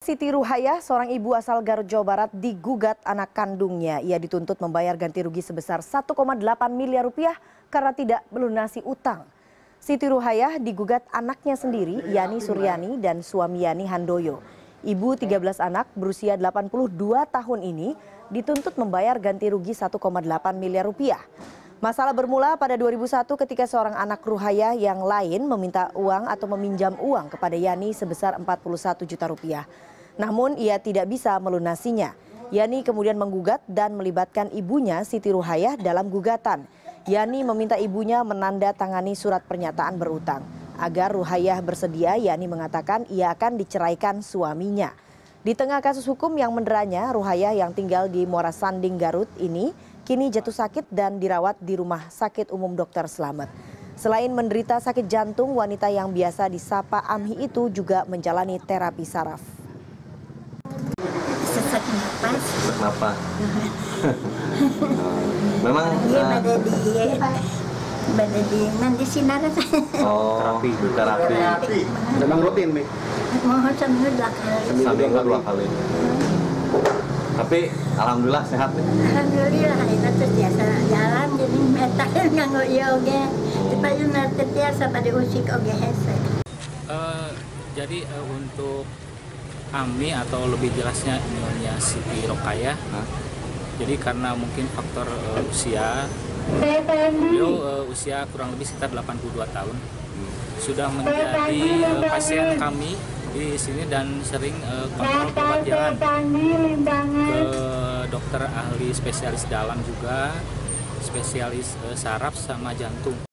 Siti Ruhayah, seorang ibu asal Garut, Jawa Barat, digugat anak kandungnya. Ia dituntut membayar ganti rugi sebesar 1,8 miliar rupiah karena tidak melunasi utang. Siti Ruhayah digugat anaknya sendiri, Yani Suryani, dan suami Yani Handoyo. Ibu 13 anak berusia 82 tahun ini dituntut membayar ganti rugi 1,8 miliar rupiah. Masalah bermula pada 2001 ketika seorang anak Ruhayah yang lain meminta uang atau meminjam uang kepada Yani sebesar 41 juta rupiah. Namun ia tidak bisa melunasinya. Yani kemudian menggugat dan melibatkan ibunya Siti Ruhayah dalam gugatan. Yani meminta ibunya menandatangani surat pernyataan berutang. Agar Ruhayah bersedia, Yani mengatakan ia akan diceraikan suaminya. Di tengah kasus hukum yang menderanya, Ruhayah yang tinggal di Muara Sanding, Garut ini kini jatuh sakit dan dirawat di Rumah Sakit Umum Dr. Slamet. Selain menderita sakit jantung, wanita yang biasa disapa Amhi itu juga menjalani terapi saraf. Sesak napas. Sesak napas. Memang pada di nanti sinar. terapi. Memang rutin, Mi? Mohon seminggu 2 kali. Seminggu 2 kali. Tapi alhamdulillah sehat nih. Alhamdulillah, itu terus biasa jalan jadi metal nganggo yoga. Supaya nanti biasa pada usik oge hese. Jadi untuk Ami atau lebih jelasnya Nyonya Siti Ruhayah, jadi karena mungkin faktor usia, beliau usia kurang lebih sekitar 82 tahun, sudah menjadi pasien kami di sini dan sering kontrol obat jalan ke dokter ahli spesialis dalam juga, spesialis saraf sama jantung.